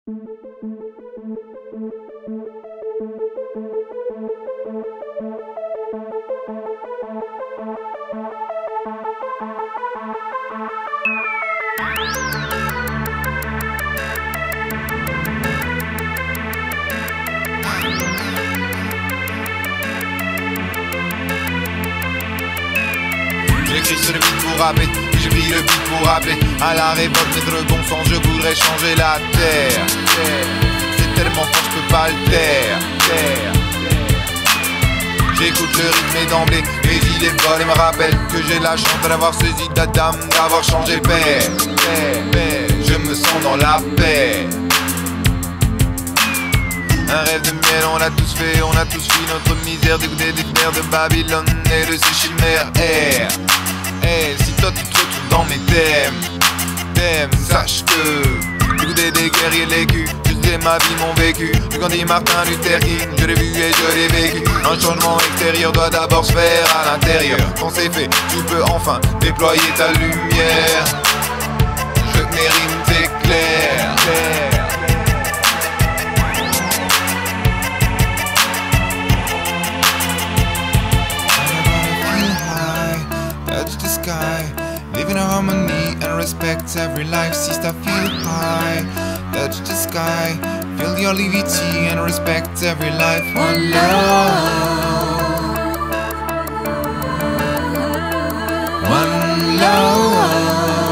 J'écris sur le beat pour rapper, je vis le beat pour rappeler à la révolte, mettre bon sens, je voudrais changer la terre. C'est tellement fort, je peux pas le taire. J'écoute le rythme et d'emblée, mes idées folles et me rappellent que j'ai la chance d'avoir saisi d'Adam, d'avoir changé père. Je me sens dans la paix. Un rêve de miel, on l'a tous fait, on a tous fui notre misère, dégoûté des terres de Babylone et de ses chimères. Si toi tu te retrouves dans mes thèmes, sache que dégoûté des guerriers les culs, je sais ma vie, mon vécu. Je grandis Martin Luther King, je l'ai vu et je l'ai vécu. Un changement extérieur doit d'abord se faire à l'intérieur. Quand c'est fait, tu peux enfin déployer ta lumière. Je veux que mes rimes t'éclairent. Live in harmony and respect every life. Sister, feel high, touch the sky. Feel the liberty and respect every life. One love, one love.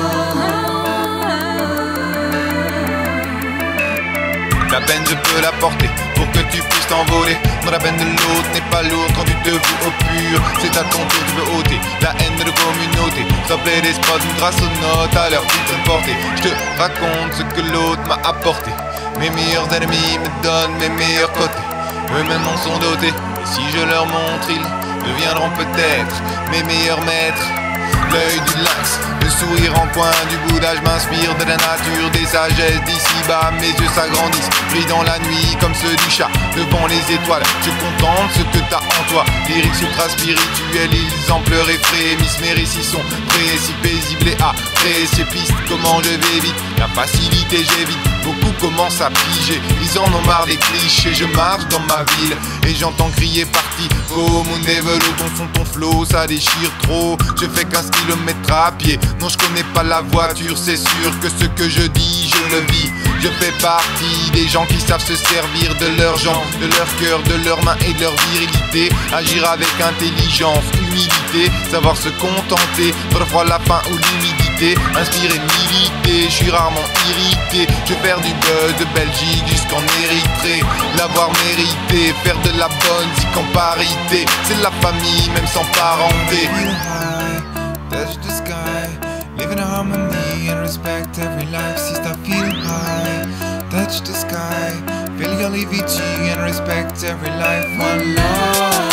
La peine je peux la porter pour que tu puisses t'envoler. Mais la peine de l'autre n'est pas lourde quand tu te voues au pur. C'est à ton tour, tu veux ôter la haine de la communauté. S'appeler des spots grâce aux notes à leur titre porté. Je te raconte ce que l'autre m'a apporté. Mes meilleurs ennemis me donnent mes meilleurs côtés. Eux-mêmes en sont dotés. Et si je leur montre, ils deviendront peut-être mes meilleurs maîtres. L'œil du lynx, le sourire en coin du Bouddha. Je m'inspire de la nature, des sagesses d'ici-bas. Mes yeux s'agrandissent, brillent dans la nuit comme ceux du chat devant les étoiles. Je contemple ce que t'as en toi. Lyriques ultra spirituels, ils en pleurent et frémissent. Mes récits sont précis, paisibles et appréciés. Piste, comment je vais vite, la facilité j'évite. Beaucoup commencent à piger, ils en ont marre des clichés. Je marche dans ma ville et j'entends crier parti. Oh mon développe, ton son, ton flow, ça déchire trop. Je fais 15 km à pied, non je connais pas la voiture. C'est sûr que ce que je dis, je le vis. Je fais partie des gens qui savent se servir de leurs jambes, de leur cœur, de leurs mains et de leur virilité. Agir avec intelligence, humilité, savoir se contenter, parfois la faim ou l'humidité. Inspirer, militer, je suis rarement irrité. Je vais faire du buzz de Belgique jusqu'en Érythrée. L'avoir mérité, faire de la bonne zik en parité. C'est la famille même sans parenté. Touch the sky, live in harmony and respect every life. Sister, feel high, touch the sky, feel your liberty and respect every life. One love,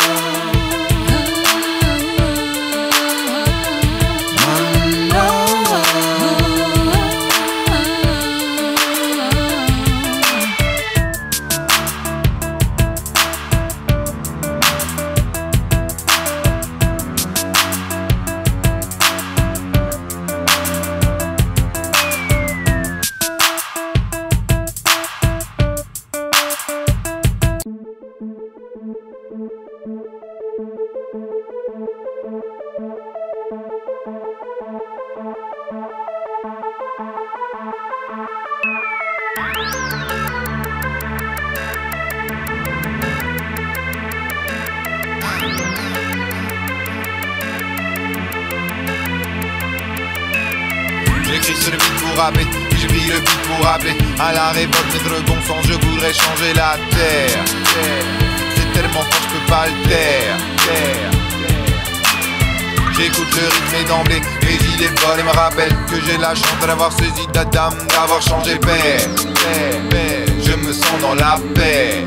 one love. J'écris sur le beat pour rapper, je vis le beat pour rappeler à la révolte, mettre bon sens, je voudrais changer la terre. C'est tellement fort, je peux pas le taire. J'écoute le rythme et d'emblée, mes idées folles et me rappellent que j'ai la chance d'avoir saisi d'Adam, d'avoir changé père. Je me sens dans la paix.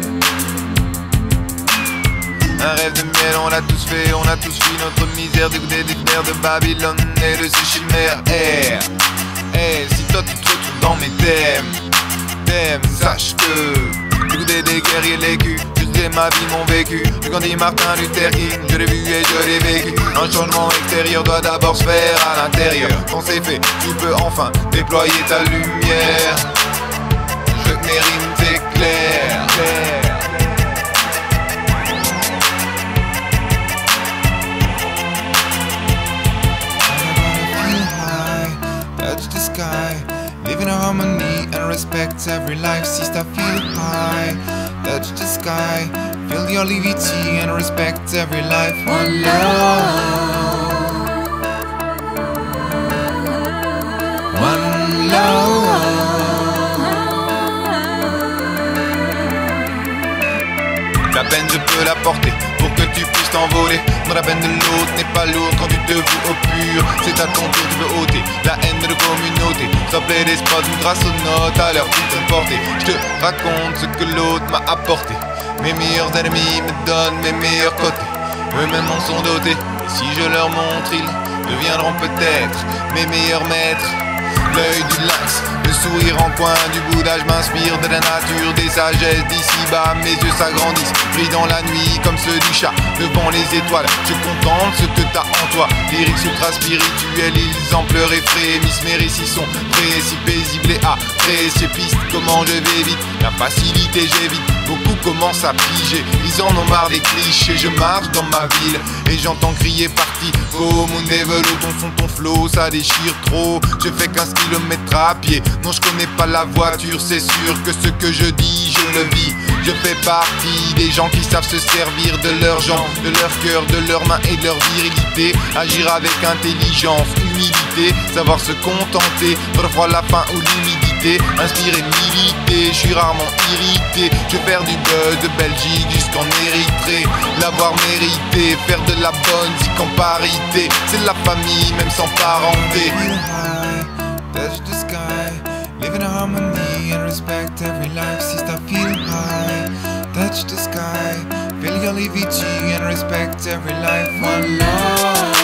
Un rêve de miel, on l'a tous fait, on a tous fui notre misère, dégoûté des terres de Babylone et de ses chimères. Si toi tu te retrouves dans mes thèmes, sache que dégoûté des guerriers les culs, je sais ma vie, mon vécu. Je grandis Martin Luther King, je l'ai vu et je l'ai vécu. Un changement extérieur doit d'abord se faire à l'intérieur. Quand c'est fait, tu peux enfin déployer ta lumière. Je veux que mes rimes respect every life. Sister, feel high, touch the sky, feel your liberty and respect every life. One love, one love. La peine je peux la porter pour que tu puisses t'envoler. Non, la peine de l'autre n'est pas lourde quand tu te voues au pur. C'est à ton tour, tu veux ôter la haine de la communauté. S'appeler des spots grâce aux notes à leur putain de portée. Je te raconte ce que l'autre m'a apporté. Mes meilleurs ennemis me donnent mes meilleurs côtés. Eux-mêmes en sont dotés. Et si je leur montre, ils deviendront peut-être mes meilleurs maîtres. L'œil du lynx, le sourire en coin du Bouddha. Je m'inspire de la nature, des sagesses d'ici-bas. Mes yeux s'agrandissent, brillent dans la nuit comme ceux du chat devant les étoiles. Je contemple ce que t'as en toi. Lyriques ultra spirituels, ils en pleurent et frémissent. Mes récits sont prêts, si paisibles et appréciés. Piste, comment je vais vite, la facilité j'évite. Beaucoup commencent à piger, ils en ont marre des clichés. Je marche dans ma ville et j'entends crier parti. Oh mon développe, ton son, ton flow, ça déchire trop. Je fais 15 km à pied, non je connais pas la voiture. C'est sûr que ce que je dis, je le vis. Je fais partie des gens qui savent se servir de leurs jambes, de leur cœur, de leurs mains et de leur virilité. Agir avec intelligence, humilité, savoir se contenter, parfois la faim ou l'humidité. Inspirer, militer, je suis rarement irrité. Je vais faire du buzz de Belgique jusqu'en Érythrée. L'avoir mérité, faire de la bonne zik en parité. C'est la famille même sans parenté. Touch the sky, live in harmony and respect every life. Sister, feel high, touch the sky, feel your liberty and respect every life. One love.